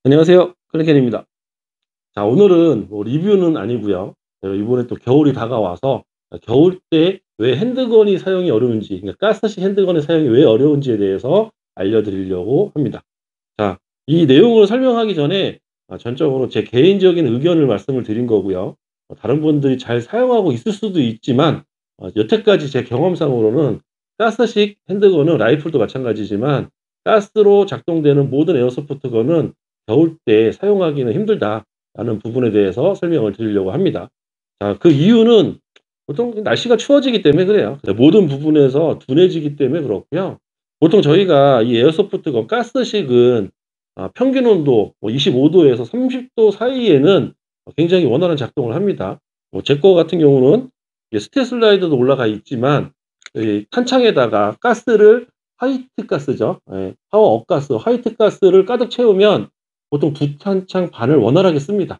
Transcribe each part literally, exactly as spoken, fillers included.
안녕하세요. 클리켄입니다. 자, 오늘은 뭐 리뷰는 아니고요. 제가 이번에 또 겨울이 다가와서 겨울 때 왜 핸드건이 사용이 어려운지, 그러니까 가스식 핸드건의 사용이 왜 어려운지에 대해서 알려드리려고 합니다. 자, 이 내용을 설명하기 전에 아 전적으로 제 개인적인 의견을 말씀을 드린 거고요. 어 다른 분들이 잘 사용하고 있을 수도 있지만 어 여태까지 제 경험상으로는 가스식 핸드건은 라이플도 마찬가지지만 가스로 작동되는 모든 에어소프트 건은 겨울 때 사용하기는 힘들다라는 부분에 대해서 설명을 드리려고 합니다. 자, 그 이유는 보통 날씨가 추워지기 때문에 그래요. 모든 부분에서 둔해지기 때문에 그렇고요. 보통 저희가 이 에어소프트건 가스식은 아 평균 온도 뭐 이십오 도에서 삼십 도 사이에는 어 굉장히 원활한 작동을 합니다. 뭐 제 거 같은 경우는 이게 스테슬라이더도 올라가 있지만 이 탄창에다가 가스를 화이트 가스죠. 예. 파워업 가스, 화이트 가스를 가득 채우면 보통 두 탄창 반을 원활하게 씁니다.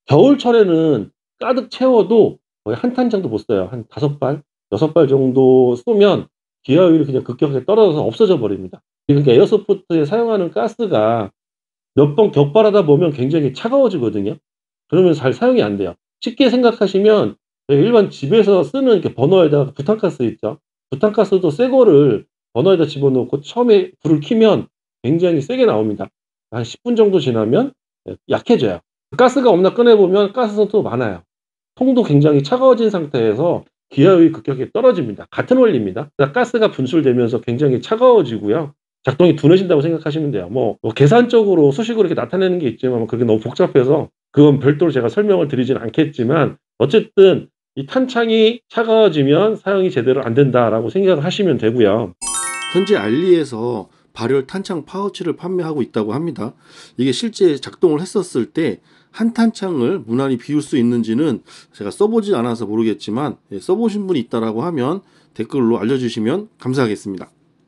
겨울철에는 가득 채워도 거의 한 탄창도 못 써요. 한 다섯 발, 여섯 발 정도 쏘면 기하율이 그냥 급격하게 떨어져서 없어져 버립니다. 그러니까 에어소프트에 사용하는 가스가 몇 번 격발하다 보면 굉장히 차가워지거든요. 그러면 잘 사용이 안 돼요. 쉽게 생각하시면 저희 일반 집에서 쓰는 이렇게 버너에다가 부탄가스 있죠. 부탄가스도 새 거를 버너에다 집어넣고 처음에 불을 켜면 굉장히 세게 나옵니다. 한 십 분 정도 지나면 예 약해져요. 가스가 없나 꺼내 보면 가스도 많아요. 통도 굉장히 차가워진 상태에서 기하율이 급격하게 떨어집니다. 같은 원리입니다. 그러니까 가스가 분출되면서 굉장히 차가워지고요. 작동이 둔해진다고 생각하시면 돼요. 뭐 뭐 계산적으로 수식으로 이렇게 나타내는 게 있지만 그게 너무 복잡해서 그건 별도로 제가 설명을 드리진 않겠지만 어쨌든 이 '탄창이 차가워지면 사용이 제대로 안 된다.'라고 생각을 하시면 되고요. 현재 알리에서 발열 탄창 파우치를 판매하고 있다고 합니다. 이게 실제 작동을 했었을 때 한 탄창을 무난히 비울 수 있는지는 제가 써보지 않아서 모르겠지만 예, 써보신 분이 있다라고 하면 댓글로 알려주시면 감사하겠습니다.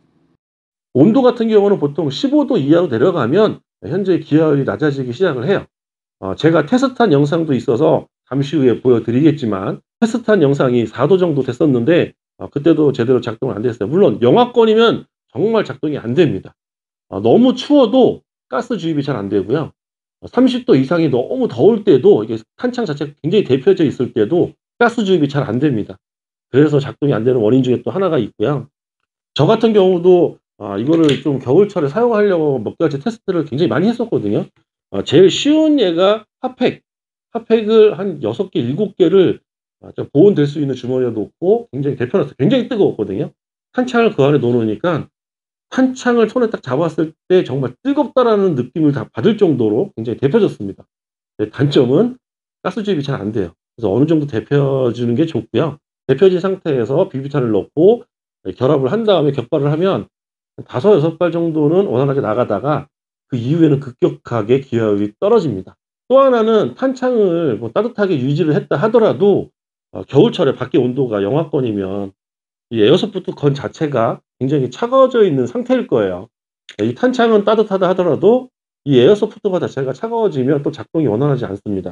온도 같은 경우는 보통 십오 도 이하로 내려가면 현재 기하율이 낮아지기 시작을 해요. 어 제가 테스트한 영상도 있어서 잠시 후에 보여드리겠지만 테스트한 영상이 사 도 정도 됐었는데 어 그때도 제대로 작동을 안 됐어요. 물론 영하권이면 정말 작동이 안 됩니다. 어 너무 추워도 가스 주입이 잘 안 되고요. 어 삼십 도 이상이 너무 더울 때도 이게 탄창 자체가 굉장히 데펴져 있을 때도 가스 주입이 잘 안 됩니다. 그래서 작동이 안 되는 원인 중에 또 하나가 있고요. 저 같은 경우도 아 이거를 좀 겨울철에 사용하려고 몇 가지 테스트를 굉장히 많이 했었거든요. 어 제일 쉬운 예가 핫팩. 핫팩을 한 여섯 개, 일곱 개를 아 좀 보온될 수 있는 주머니에 놓고 굉장히 데펴 놨어요. 굉장히 뜨거웠거든요. 탄창을 그 안에 넣어 놓으니까 탄창을 손에 딱 잡았을 때 정말 '뜨겁다.'라는 느낌을 다 받을 정도로 굉장히 데펴졌습니다. 네, 단점은 가스 주입이 잘 안 돼요. 그래서 어느 정도 데펴 주는 게 좋고요. 데펴진 상태에서 비비탄을 넣고 예 결합을 한 다음에 격발을 하면 한 다섯 여섯 발 정도는 원활하게 나가다가 그 이후에는 급격하게 기하율이 떨어집니다. 또 하나는 탄창을 뭐 따뜻하게 유지를 했다 하더라도 어 겨울철에 밖에 온도가 영하권이면 이 에어소프트 건 자체가 굉장히 차가워져 있는 상태일 거예요. 이 탄창은 따뜻하다 하더라도 이 에어소프트건 자체가 차가워지면 또 작동이 원활하지 않습니다.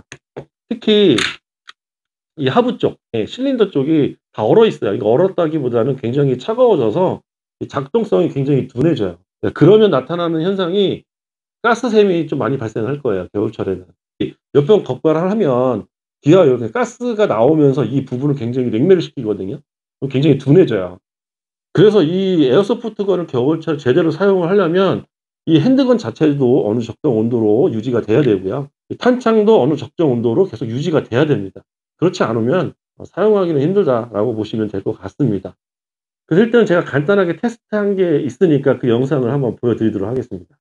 특히 이 하부 쪽, 예 실린더 쪽이 다 얼어 있어요. 이거 얼었다기보다는 굉장히 차가워져서 이 작동성이 굉장히 둔해져요. 예 그러면 나타나는 현상이 가스샘이 좀 많이 발생할 거예요, 겨울철에는. 이 몇 번 격발을 하면 기하열 그 가스가 나오면서 이 부분을 굉장히 냉매를 시키거든요. 그럼 굉장히 둔해져요. 그래서 이 에어소프트건을 겨울철 제대로 사용을 하려면 이 핸드건 자체도 어느 적정 온도로 유지가 돼야 되고요. 이 탄창도 어느 적정 온도로 계속 유지가 돼야 됩니다. 그렇지 않으면 어 '사용하기는 힘들다.'라고 보시면 될 것 같습니다. 그래서 일단 제가 간단하게 테스트한 게 있으니까 그 영상을 한번 보여드리도록 하겠습니다.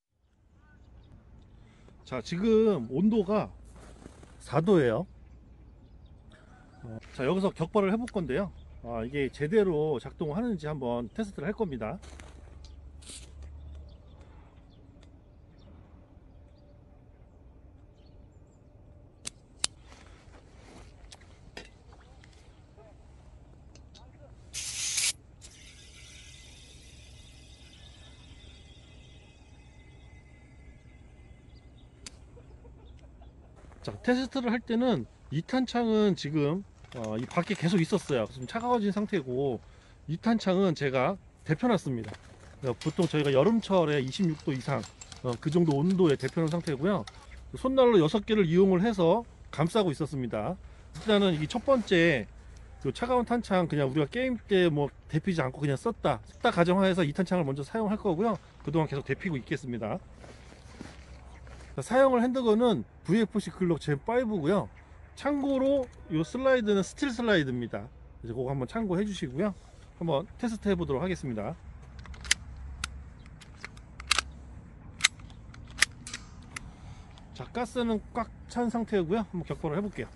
자, 지금 온도가 사 도예요. 어, 자, 여기서 격발을 해볼 건데요. 아, 이게 제대로 작동하는지 한번 테스트를 할 겁니다. 자, 테스트를 할 때는 이 탄창은 지금 어, 이 밖에 계속 있었어요. 지금 차가워진 상태고 이 탄창은 제가 데펴놨습니다. 보통 저희가 여름철에 이십육 도 이상 어, 그 정도 온도에 데펴놓은 상태고요. 손난로 여섯 개를 이용을 해서 감싸고 있었습니다. 일단은 이 첫 번째 요 차가운 탄창 그냥 우리가 게임 때 뭐 데피지 않고 그냥 썼다 썼다 가정하에서 이 탄창을 먼저 사용할 거고요. 그동안 계속 데피고 있겠습니다. 자, 사용을 핸드건은 브이에프씨 글록 젠 파이브고요. 참고로 이 슬라이드는 스틸 슬라이드입니다. 이제 그거 한번 참고해 주시고요. 한번 테스트 해 보도록 하겠습니다. 자, 가스는 꽉 찬 상태고요. 한번 격발을 해 볼게요.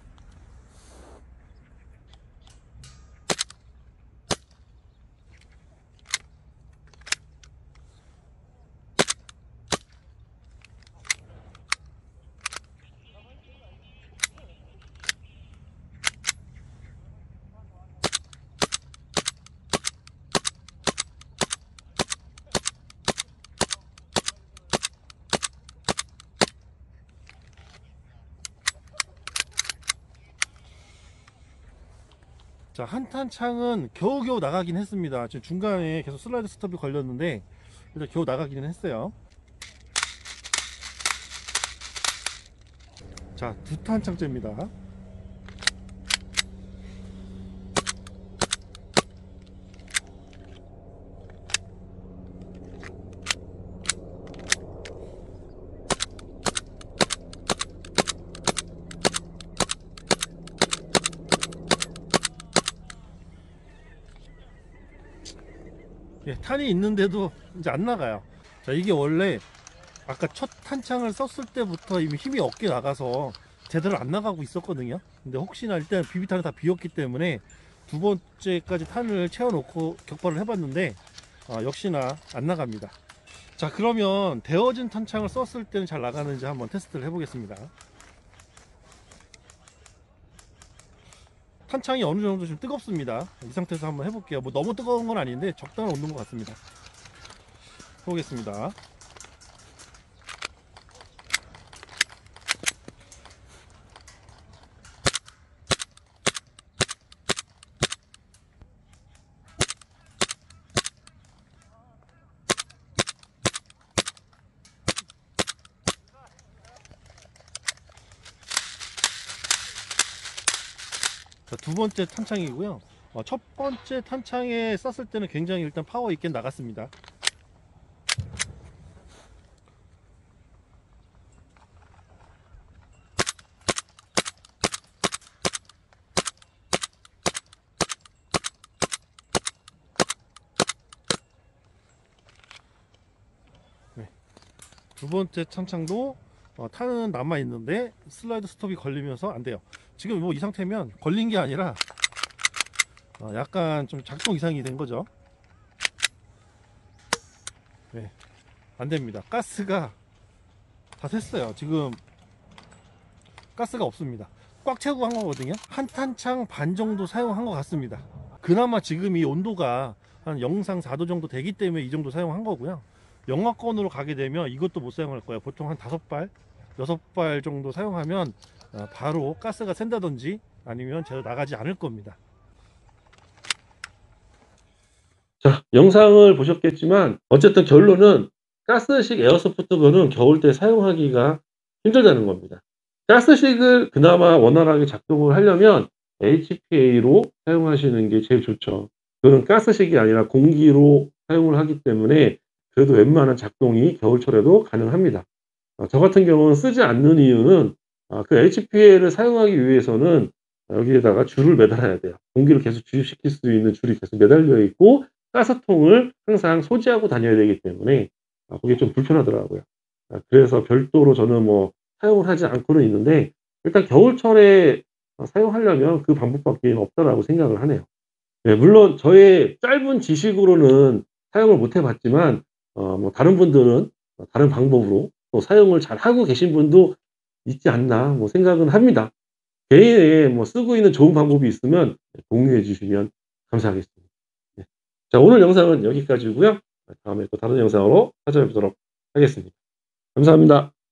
자, 한 탄창은 겨우겨우 나가긴 했습니다. 지금 중간에 계속 슬라이드 스톱이 걸렸는데 일단 겨우 나가기는 했어요. 자, 두 탄창째입니다. 예, 탄이 있는데도 이제 안 나가요. 자, 이게 원래 아까 첫 탄창을 썼을 때부터 이미 힘이 없게 나가서 제대로 안 나가고 있었거든요. 근데 혹시나 일단 비비탄은 다 비었기 때문에 두 번째까지 탄을 채워놓고 격발을 해봤는데 어, 역시나 안 나갑니다. 자, 그러면 데워진 탄창을 썼을 때는 잘 나가는지 한번 테스트를 해보겠습니다. 탄창이 어느 정도 좀 뜨겁습니다. 이 상태에서 한번 해볼게요. 뭐 너무 뜨거운 건 아닌데 적당한 온도인 것 같습니다. 해보겠습니다. 자, 두 번째 탄창이고요. 어, 첫 번째 탄창에 쐈을 때는 굉장히 일단 파워 있게 나갔습니다. 네. 두 번째 탄창도 어, 탄은 남아 있는데 슬라이드 스톱이 걸리면서 안 돼요. 지금 뭐 이 상태면 걸린 게 아니라 어, 약간 좀 작동 이상이 된 거죠. 네, 안 됩니다. 가스가 다 샜어요. 지금 가스가 없습니다. 꽉 채우고 한 거거든요. 한 탄창 반 정도 사용한 것 같습니다. 그나마 지금 이 온도가 한 영상 사 도 정도 되기 때문에 이 정도 사용한 거고요. 영하권으로 가게 되면 이것도 못 사용할 거예요. 보통 한 다섯 발, 여섯 발 정도 사용하면 바로 가스가 샌다든지 아니면 제대로 나가지 않을 겁니다. 자, 영상을 보셨겠지만 어쨌든 결론은 가스식 에어소프트건은 겨울 때 사용하기가 힘들다는 겁니다. 가스식을 그나마 원활하게 작동을 하려면 에이치피에이로 사용하시는 게 제일 좋죠. 그건 가스식이 아니라 공기로 사용을 하기 때문에 그래도 웬만한 작동이 겨울철에도 가능합니다. 어, 저 같은 경우는 쓰지 않는 이유는 어, 그 에이치피에이를 사용하기 위해서는 여기에다가 줄을 매달아야 돼요. 공기를 계속 주입시킬 수 있는 줄이 계속 매달려 있고 가스통을 항상 소지하고 다녀야 되기 때문에 아, 그게 좀 불편하더라고요. 아, 그래서 별도로 저는 뭐 사용을 하지 않고는 있는데 일단 겨울철에 어, 사용하려면 그 방법밖에 없다라고 생각을 하네요. 네, 물론 저의 짧은 지식으로는 사용을 못 해봤지만 어, 뭐 다른 분들은 다른 방법으로 또 사용을 잘 하고 계신 분도 있지 않나 뭐 생각은 합니다. 개인의 뭐 쓰고 있는 좋은 방법이 있으면 공유해 주시면 감사하겠습니다. 네. 자, 오늘 영상은 여기까지고요. 다음에 또 다른 영상으로 찾아뵙도록 하겠습니다. 감사합니다.